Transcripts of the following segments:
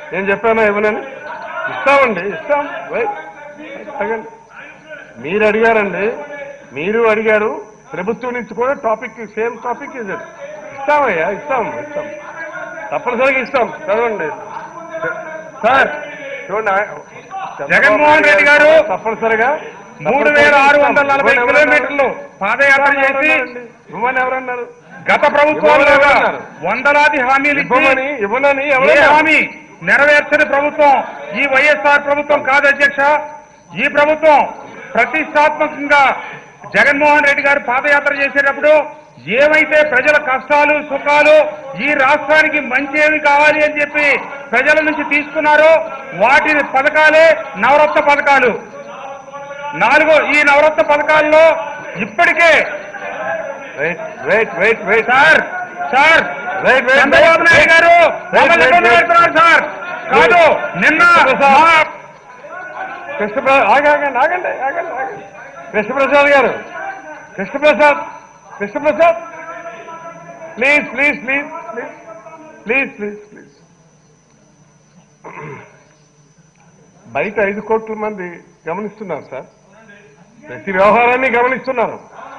నేను చెప్పానా ఇవ్వనని? ఇస్తామండి, ఇస్తాం. అడగండి. మీరు అడిగారండి, మీరు అడిగారు. ప్రభుత్వం నుంచి కూడా టాపిక్, సేమ్ టాపిక్ ఇది. ఇస్తామయ్యా, ఇస్తాం. తప్పనిసరిగా ఇస్తాం. చదవండి సార్, చూడండి. జగన్మోహన్ రెడ్డి గారు తప్పనిసరిగా 3640 కిలోమీటర్లు పాదయాత్ర చేసి ఇవ్వని ఎవరన్నారు? గత ప్రభుత్వాలు వందలాది హామీలు ఇవ్వనని హామీ నెరవేర్చని ప్రభుత్వం ఈ వైఎస్ఆర్ ప్రభుత్వం కాదు అధ్యక్ష. ఈ ప్రభుత్వం ప్రతిష్టాత్మకంగా జగన్మోహన్ రెడ్డి గారు పాదయాత్ర చేసేటప్పుడు ఏమైతే ప్రజల కష్టాలు సుఖాలు ఈ రాష్ట్రానికి మంచి ఏమి కావాలి అని చెప్పి ప్రజల నుంచి తీసుకున్నారో వాటి పథకాలే నవరత్న పథకాలు. ఈ నవరత్న పథకాల్లో ఇప్పటికే సార్ చంద్రబాబు నాయుడు గారు పెడుతున్నారు సార్. కాదు నిన్న ఆగండి. కృష్ణప్రసాద్ గారు, కృష్ణప్రసాద్ ప్లీజ్. బయట 5 కోట్ల మంది గమనిస్తున్నారు సార్, ప్రతి వ్యవహారాన్ని గమనిస్తున్నారు.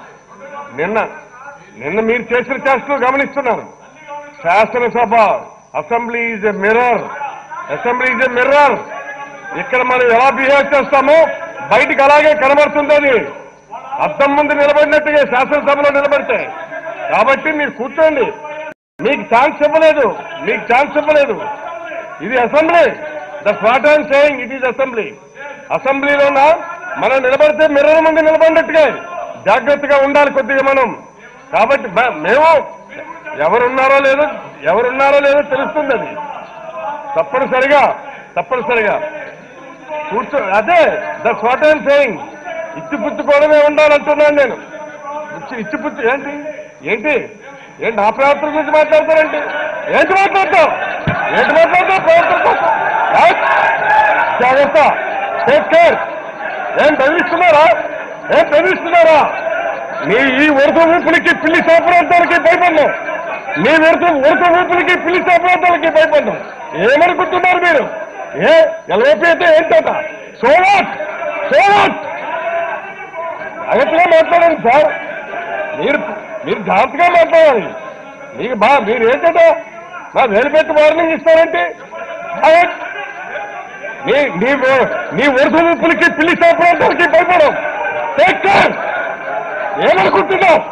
నిన్న మీరు చేసిన చేష్టలు గమనిస్తున్నారు. శాసనసభ, అసెంబ్లీ ఈజ్ ఎ మిర్రర్. ఇక్కడ మనం ఎలా బిహేవ్ చేస్తామో బయటికి అలాగే కనబడుతుందని అద్దం ముందు నిలబడినట్టుగా శాసనసభలో నిలబడితే. కాబట్టి మీరు కూర్చోండి. మీకు ఛాన్స్ ఇవ్వలేదు. ఇది assembly. That's what I'm saying. It is assembly. అసెంబ్లీలోనా మనం నిలబడితే మిర్రర్ ముందు నిలబడినట్టుగా జాగ్రత్తగా ఉండాలి కొద్దిగా మనం. కాబట్టి మేము ఎవరున్నారో లేదో తెలుస్తుంది. అది తప్పనిసరిగా కూర్చో. అదే దట్స్ వాట్ ఐఎమ్ సేయింగ్. ఇచ్చిపుచ్చుకోవడమే ఉండాలంటున్నాను నేను. ఇచ్చిపుచ్చు ఏంటి నా ప్రవర్తన గురించి మాట్లాడతారేంటి? ఏంటి మాట్లాడతావు ప్రవర్తన కోసం? జాగ్రత్త, టేక్ కేర్. ఏం బెదిరిస్తున్నారా? ఈ ఉడత ఊపులకి పిల్లి సాపరార్థాలకి భయపడ్డాం. ఏమనుకుంటున్నారు మీరు? ఎల్ఓపీ అయితే ఏంటట? సోవాట్ జాగ్రత్తగా మాట్లాడండి సార్. మీరు జాగ్రత్తగా మాట్లాడాలి. మీరు ఏంటట నా వేలు పెట్టి వార్నింగ్ ఇస్తారంటే? నీ వరుస ఊపులకి పిల్లి సాపరార్థాలకి భయపడం. Take care. ఏమనుకుంటున్నావు?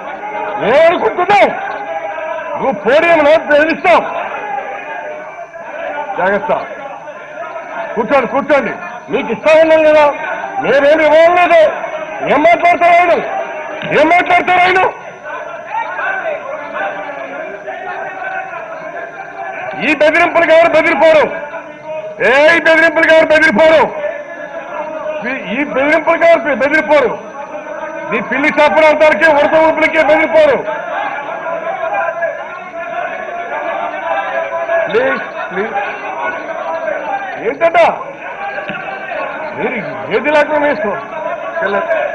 నువ్వు పోడియంలో బెదిరిస్తావు. జాగ్రత్త. కూర్చోండి. మీకు ఇష్టం ఉన్నాం కదా, నేనేమి ఇవ్వలేదు. ఏం మాట్లాడతారు ఆయన? ఈ బెదిరింపులకు ఎవరు బెదిరిపోరు. ఈ బెదిరింపులకు ఎవరు బెదిరిపోరు. ఈ పిల్లి సాపరార్థాలకి ఉడత ఊపులకి బెదిరిపోరు. ప్లీజ్ ఏంటట మీరు ఏది లేకుండా వేసుకో.